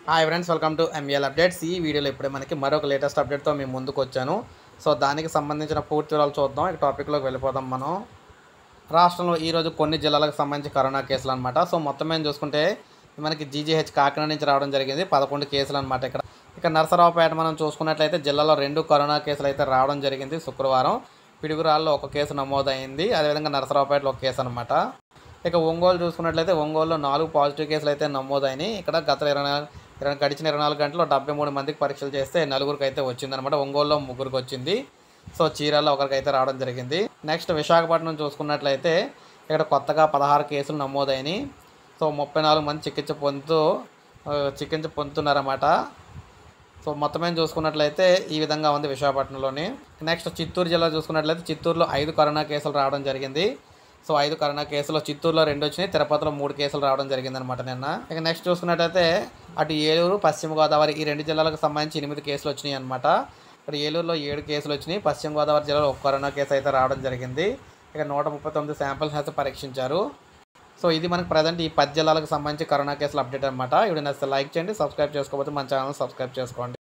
Hi friends, welcome to ML updates. ఈ వీడియోలో ఇప్పుడే మనకి మరొక లేటెస్ట్ అప్డేట్తో మేము ముందుకు వచ్చాను. సో దానికి సంబంధించిన పూర్తి వివరాలు చూద్దాం. ఇక టాపిక్లోకి వెళ్ళిపోదాం మనం. రాష్ట్రంలో ఈరోజు కొన్ని జిల్లాలకు సంబంధించి కరోనా కేసులు అనమాట. సో మొత్తం మేము చూసుకుంటే మనకి జీజీహెచ్ కాకినాడ నుంచి రావడం జరిగింది 11 కేసులు అనమాట. ఇక నరసరావుపేట మనం చూసుకున్నట్లయితే జిల్లాలో 2 కరోనా కేసులు అయితే రావడం జరిగింది. శుక్రవారం పిడుగురాల్లో ఒక కేసు నమోదైంది, అదేవిధంగా నరసరావుపేటలో ఒక కేసు అనమాట. ఇక ఒంగోలు చూసుకున్నట్లయితే ఒంగోలులో 4 పాజిటివ్ కేసులు అయితే నమోదైనాయి. ఇక్కడ గత గడిచిన 24 గంటల్లో 73 మందికి పరీక్షలు చేస్తే నలుగురికి అయితే వచ్చిందనమాట. ఒంగోలులో ముగ్గురికి వచ్చింది. సో చీరాల్లో ఒకరికైతే రావడం జరిగింది. నెక్స్ట్ విశాఖపట్నం చూసుకున్నట్లయితే ఇక్కడ కొత్తగా 16 కేసులు నమోదైనాయి. సో 34 మంది చికిత్స పొందుతున్నారన్నమాట. సో మొత్తమే చూసుకున్నట్లయితే ఈ విధంగా ఉంది విశాఖపట్నంలోని. నెక్స్ట్ చిత్తూరు జిల్లా చూసుకున్నట్లయితే చిత్తూరులో 5 కరోనా కేసులు రావడం జరిగింది. సో 5 కరోనా కేసులు చిత్తూరులో 2 వచ్చినాయి, తిరుపతిలో 3 కేసులు రావడం జరిగిందనమాట నిన్న. ఇక నెక్స్ట్ చూసుకున్నట్లయితే అటు ఏలూరు, పశ్చిమ గోదావరి ఈ 2 జిల్లాలకు సంబంధించి 8 కేసులు వచ్చినాయి అనమాట. ఇక్కడ ఏలూరులో 7 కేసులు వచ్చినాయి, పశ్చిమ గోదావరి జిల్లాలో 1 కరోనా కేసు అయితే రావడం జరిగింది. ఇక 139 శాంపిల్స్ అయితే పరీక్షించారు. సో ఇది మనకు ప్రజెంట్ ఈ 10 జిల్లాలకు సంబంధించి కరోనా కేసులు అప్డేట్ అనమాట. ఇప్పుడు నచ్చితే లైక్ చేయండి, సబ్స్క్రైబ్ చేసుకోకపోతే మన ఛానల్ సబ్స్క్రైబ్ చేసుకోండి.